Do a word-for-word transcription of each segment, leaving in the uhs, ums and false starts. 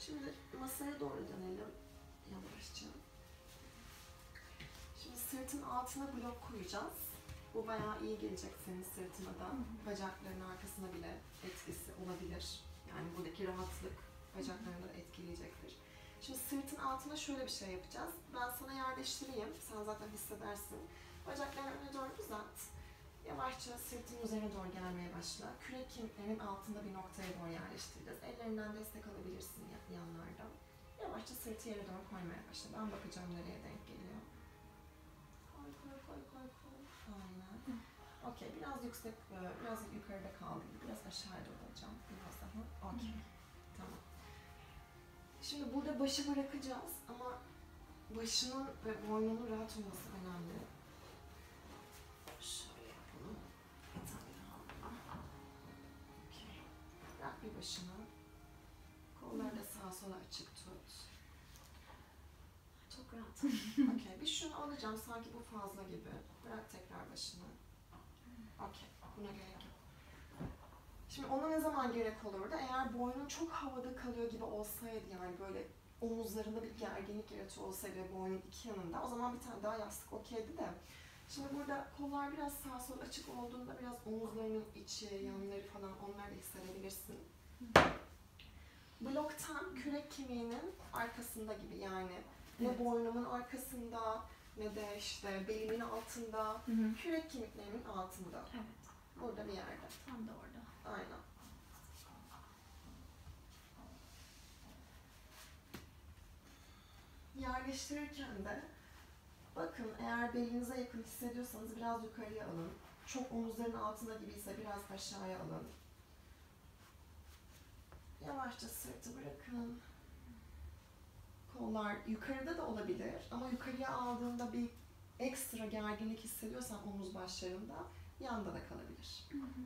Şimdi masaya doğru dönelim yavaşça. Şimdi sırtın altına blok koyacağız. Bu bayağı iyi gelecek senin sırtına da. Bacakların arkasına bile etkisi olabilir. Yani buradaki rahatlık bacaklarını da etkileyecektir. Şimdi sırtın altına şöyle bir şey yapacağız. Ben sana yerleştireyim. Sen zaten hissedersin. Bacaklarını öne doğru uzat. Yavaşça sırtın üzerine doğru gelmeye başla. Kürek kemiklerinin altında bir noktaya doğru yerleştireceğiz. Ellerinden destek alabilirsin yanlardan. Yavaşça sırtı yere doğru koymaya başla. Ben bakacağım nereye denk geliyor. Koy koy koy koy koy. Aynen. Okey, biraz yüksek, biraz yukarıda kaldı. Biraz aşağıya doğru alacağım. Biraz daha. Okey. Tamam. Şimdi burada başı bırakacağız ama başının ve boynunun rahat olması önemli. Şöyle yapalım. Bir tane daha. Okey. Bırak bir başını. Kolları da sağa sola açık tut. Çok rahat. Okey. Bir şunu alacağım. Sanki bu fazla gibi. Bırak tekrar başını. Okey. Buna gerek yok. Şimdi ona ne zaman gerek olurdu? Eğer boynun çok havada kalıyor gibi olsaydı, yani böyle omuzlarında bir gerginlik yaratıyor olsaydı ve boynun iki yanında, o zaman bir tane daha yastık okeydi de. Şimdi burada kollar biraz sağa sola açık olduğunda biraz omuzlarının içi, yanları falan, onları da hissedebilirsin. Blok tam kürek kemiğinin arkasında gibi, yani ne evet. Boynumun arkasında ne de işte belimin altında, hı hı. Kürek kemiklerimin altında. Evet. Burada bir yerde. Tam da orada. Aynen. Yerleştirirken de bakın, eğer belinize yakın hissediyorsanız biraz yukarıya alın. Çok omuzların altında gibiyse biraz aşağıya alın. Yavaşça sırtı bırakın. Kollar yukarıda da olabilir ama yukarıya aldığında bir ekstra gerginlik hissediyorsan omuz başlarında, yanda da kalabilir. Hı hı.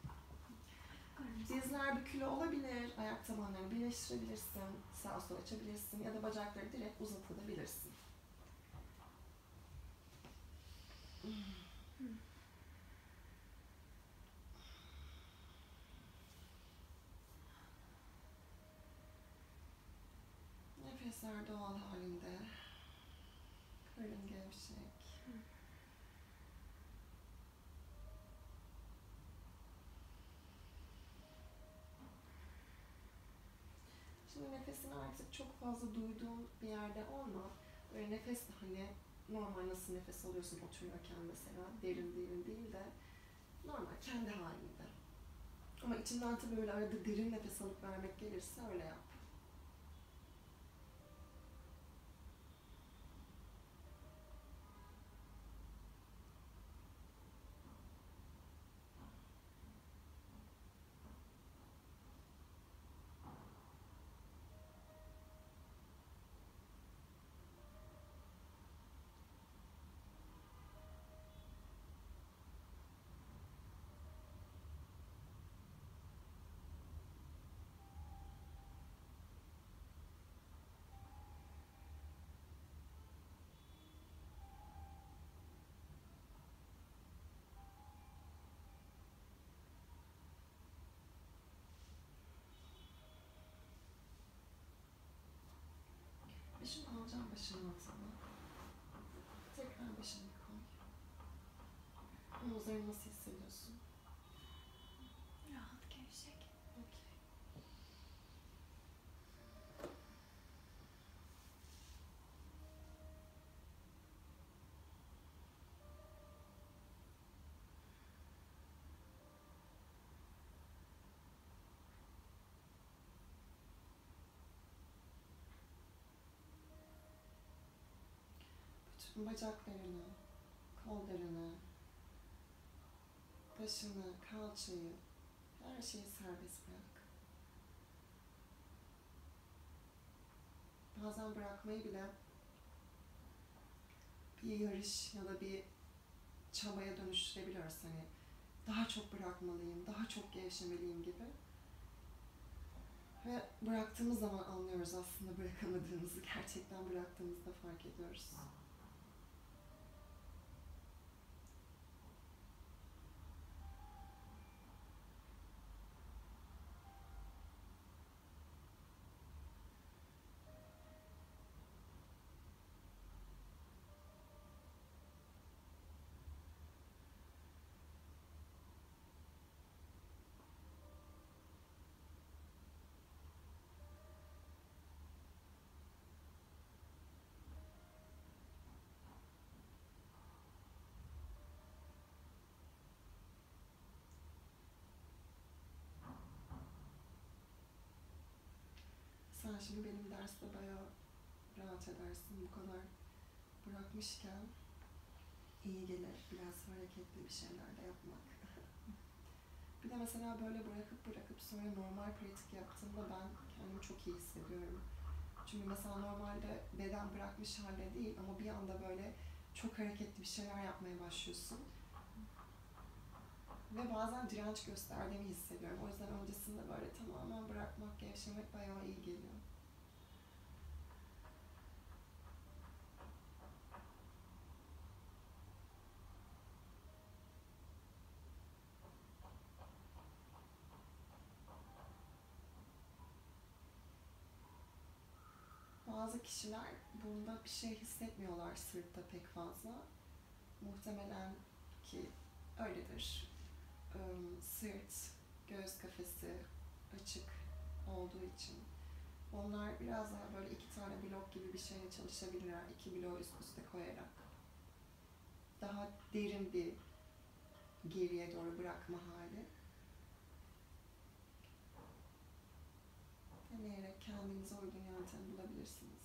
Dizler bükülü olabilir, ayak tabanlarını birleştirebilirsin, sağa sola açabilirsin ya da bacakları direkt uzatabilirsin. Nefesler doğal halinde, karın gevşek. Şimdi nefesini artık çok fazla duyduğun bir yerde olma. Böyle nefes de hani normal nasıl nefes alıyorsun oturuyorken mesela, derin derin değil de normal kendi halinde. Ama içinden tabii böyle arada derin nefes alıp vermek gelirse öyle yap. Şimdi alacağım başının altına. Tekrar başını koy. Omuzlarını nasıl hissediyorsun? Rahat, gevşek. Okay. Bütün bacaklarını, kollarını, başını, kalçayı, her şeyi serbest bırak. Bazen bırakmayı bile bir yarış ya da bir çabaya dönüştürebiliyoruz. Hani daha çok bırakmalıyım, daha çok gevşemeliyim gibi. Ve bıraktığımız zaman anlıyoruz aslında bırakamadığımızı, gerçekten bıraktığımızda fark ediyoruz. sen şimdi benim derste bayağı rahat edersin bu kadar bırakmışken. İyi gelir biraz hareketli bir şeyler de yapmak. Bir de mesela böyle bırakıp bırakıp sonra normal pratik yaptığımda ben kendimi çok iyi hissediyorum. Çünkü mesela normalde beden bırakmış halde değil ama bir anda böyle çok hareketli bir şeyler yapmaya başlıyorsun. Ve bazen direnç gösterdiğimi hissediyorum. O yüzden öncesinde böyle tamamen bırakmak, gevşemek bayağı iyi geliyor. Bazı kişiler bunda bir şey hissetmiyorlar sırtta pek fazla. Muhtemelen ki öyledir. Sırt, göğüs kafesi açık olduğu için. Onlar biraz daha böyle iki tane blok gibi bir şeyle çalışabilirler. İki bloğu üst üste koyarak. Daha derin bir geriye doğru bırakma hali. Deneyerek kendinize uygun yöntem bulabilirsiniz.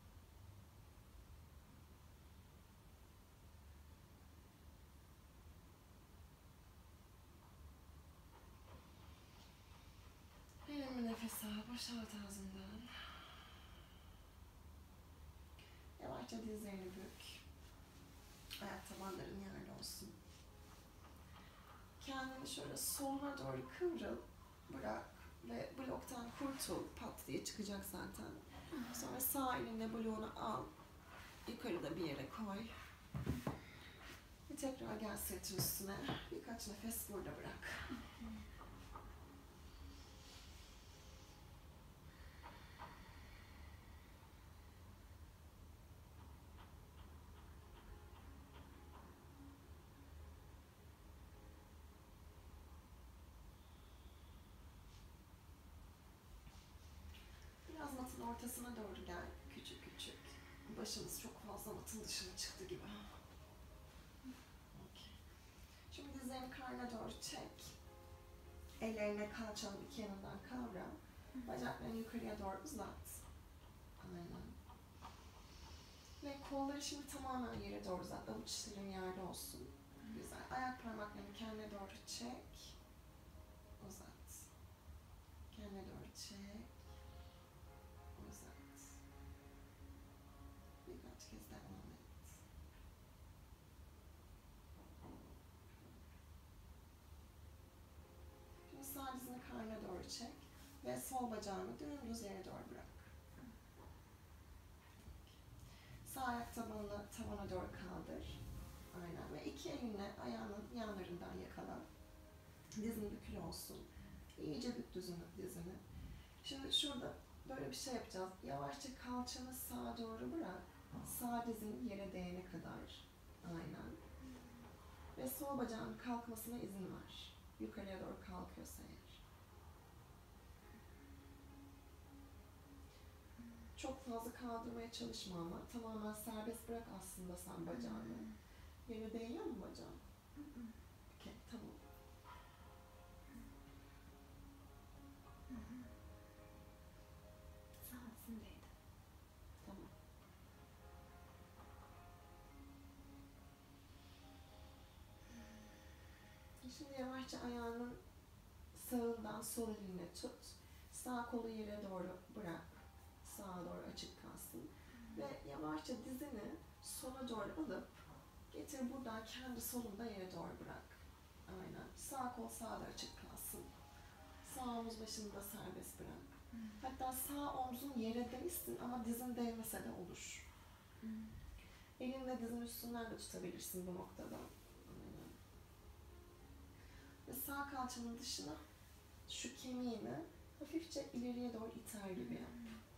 Derin bir nefes al, boşalt ağzından. Yavaşça dizlerini bük. Ayak tabanların yerde olsun. Kendini şöyle soluna doğru kıvrıl, bırak ve bloktan kurtul. Pat diye çıkacak zaten. Sonra sağ elinle bloğunu al. Yukarıda bir yere koy. Bir tekrar gel sırtın üstüne. Birkaç nefes burada bırak. Biraz matın ortasına doğru gel. Küçük küçük. Başımız çok fazla matın dışına çıktı gibi. Okay. Şimdi dizlerini karnına doğru çek. Ellerine kalçanın iki yanından kavra. Bacaklarını yukarıya doğru uzat. Aynen. Ve kolları şimdi tamamen yere doğru uzat. Avuçların yerde olsun. Güzel. Ayak parmaklarını kendine doğru çek. Uzat. Kendine doğru çek. Uzat. Birkaç kez devam et. Şimdi sağ dizini karnına doğru çek. Ve sol bacağını dümdüz yere doğru bırak. Sağ ayak tabanını tavana doğru kaldır. Aynen. Ve iki elinle ayağının yanlarından yakala. Dizin bükülü olsun. İyice bük dizini. dizini. Şimdi şurada böyle bir şey yapacağız. Yavaşça kalçanı sağa doğru bırak. Sağ dizin yere değene kadar. Aynen. Ve sol bacağın kalkmasına izin ver. Yukarıya doğru kalkıyorsa eğer. Çok fazla kaldırmaya çalışma ama tamamen serbest bırak aslında sen bacağını. Yere değiyor mu bacağın? Okey, tamam. Sağ olsun değdi. Tamam. Şimdi yavaşça ayağının sağından sol eline tut. Sağ kolu yere doğru bırak. Sağa doğru açık kalsın. Hmm. Ve yavaşça dizini sola doğru alıp getir buradan kendi solunda yere doğru bırak. Aynen. Sağ kol sağda açık kalsın. Sağ omuz başını da serbest bırak. Hmm. Hatta sağ omzun yere değsin ama dizin değmese de olur. Hmm. Elinle dizin üstünden de tutabilirsin bu noktada. Aynen. Ve sağ kalçanın dışına şu kemiğini hafifçe ileriye doğru iter gibi yap.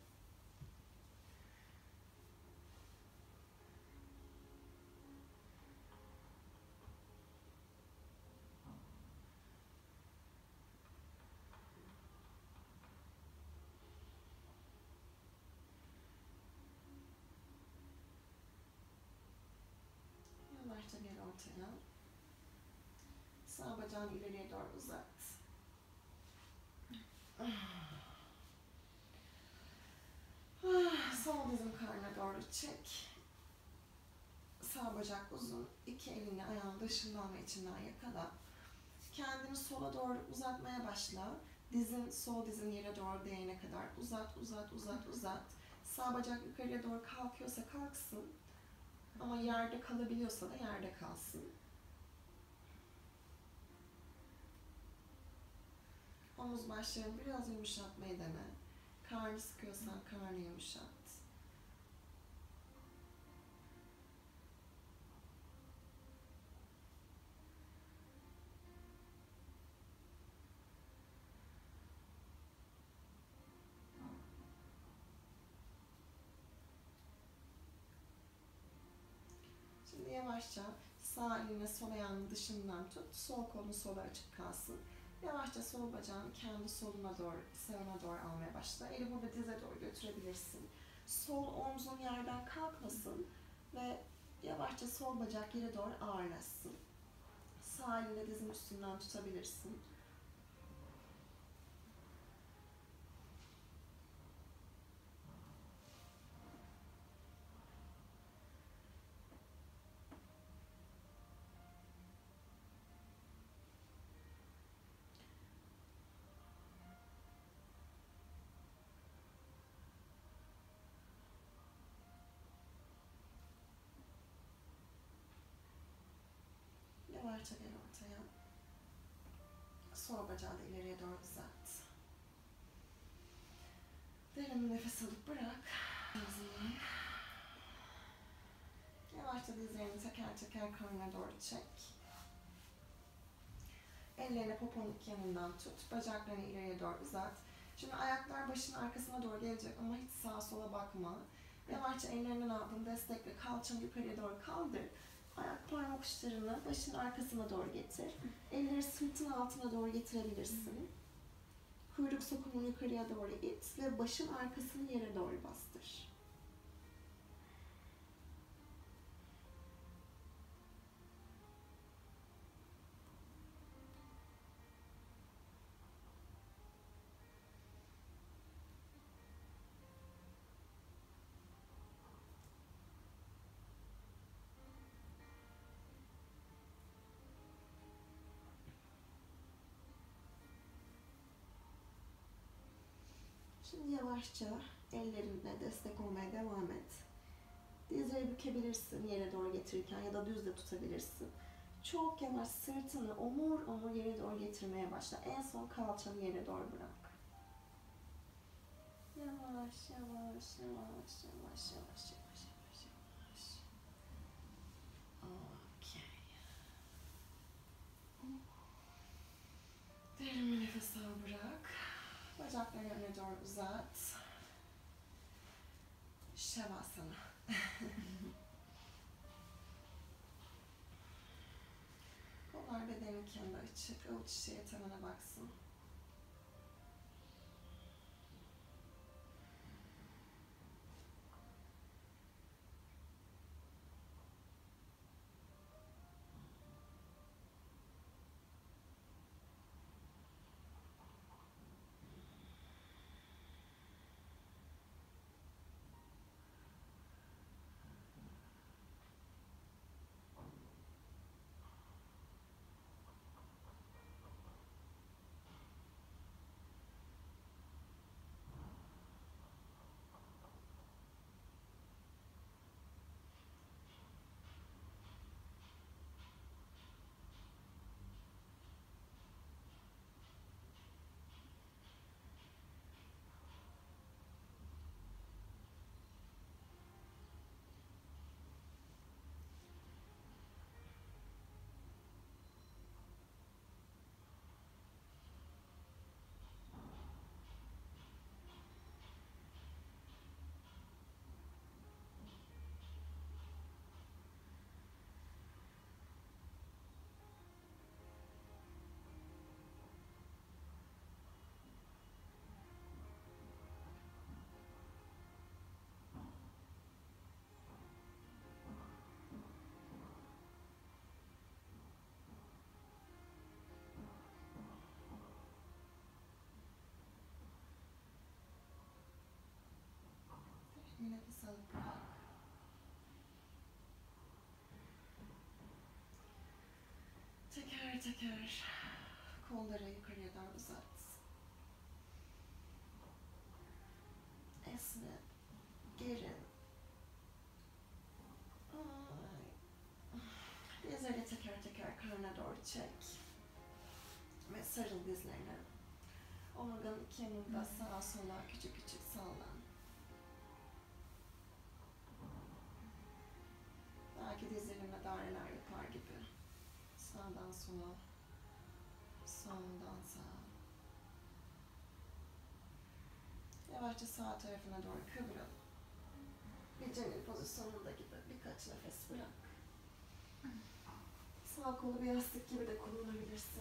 Yavaşça gel ortaya. Sağ bacağını ileriye doğru uzat. doğru çek. Sağ bacak uzun. İki elini ayağın dışından ve içinden yakala. Kendini sola doğru uzatmaya başla. Dizin, sol dizin yere doğru değene kadar uzat, uzat, uzat, uzat. Sağ bacak yukarıya doğru kalkıyorsa kalksın. Ama yerde kalabiliyorsa da yerde kalsın. Omuz başlarını biraz yumuşatmayı dene. Karnı sıkıyorsan karnı yumuşat. Şimdi yavaşça sağ eline sol ayağının dışından tut. Sol kolun sola açık kalsın. Yavaşça sol bacağını kendi soluna doğru, sağına doğru almaya başla. Eli burada dize doğru götürebilirsin. Sol omzun yerden kalkmasın ve yavaşça sol bacak yere doğru ağırlaşsın. Sağ elinle dizin üstünden tutabilirsin. Yavaşça gel ortaya. Sol bacağı da ileriye doğru uzat. Derin bir nefes alıp bırak. Ağzından. Yavaşça dizlerini teker teker karnına doğru çek. Ellerini poponun iki yanından tut. Bacaklarını ileriye doğru uzat. Şimdi ayaklar başın arkasına doğru gelecek ama hiç sağa sola bakma. Yavaşça ellerinden aldığın destekle kalçanı yukarıya doğru kaldır. Ayak parmak uçlarını başın arkasına doğru getir. Elleri sırtın altına doğru getirebilirsin. Kuyruk sokumunu yukarıya doğru it ve başın arkasını yere doğru bastır. Şimdi yavaşça ellerinle destek olmaya devam et. Dizleri bükebilirsin yere doğru getirirken ya da düz de tutabilirsin. Çok yavaş sırtını omur omur yere doğru getirmeye başla. En son kalçanı yere doğru bırak. Yavaş yavaş yavaş yavaş yavaş yavaş yavaş yavaş. Okey. Derin bir nefes al, bırak. Bacaklarını öne doğru uzat. Şavasana. Kollar bedenin kendi açık. Avuç içi yatağına baksın. Nefes alıp bırak. teker kolları yukarıya doğru uzat. Esne, gerin. Dizleri teker teker karnına doğru çek. Ve sarıl dizlerine. Omurganın iki yanında sağa sola küçük küçük sallan. Belki dizlerine daireler yapar gibi. Sağdan sola, soldan sağa. Yavaşça sağ tarafına doğru kıvrıl. Bir cemil pozisyonunda gibi birkaç nefes bırak. Sağ kolu bir yastık gibi de kullanabilirsin.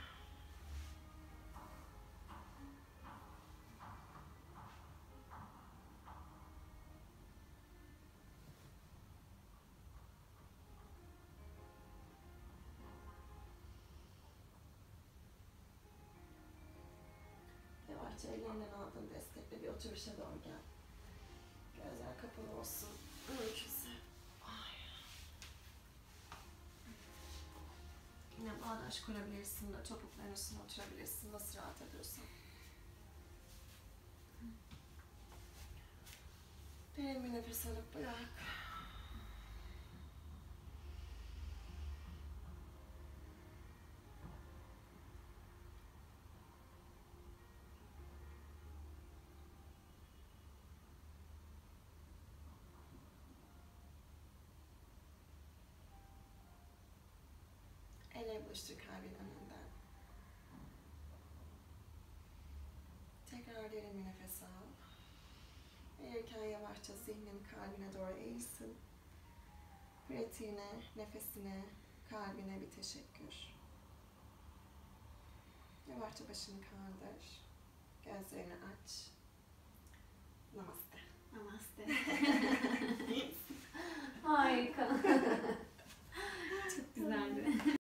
Yavaşça ellerinden aldığın destekle bir oturuşa doğru gel. Gözler kapalı olsun. Mümkünse. Ay. Yine bağdaş kurabilirsin de topukların üstüne oturabilirsin. Nasıl rahat ediyorsan. Derin bir nefes alıp bırak. Elleri buluştur kalbin önünden. Tekrar derin bir nefes al. Eğilirken yavaşça zihnin kalbine doğru eğilsin. Pratiğine, nefesine, kalbine bir teşekkür. Yavaşça başını kaldır. Gözlerini aç. Namaste. Namaste. Harika. Çok güzeldi.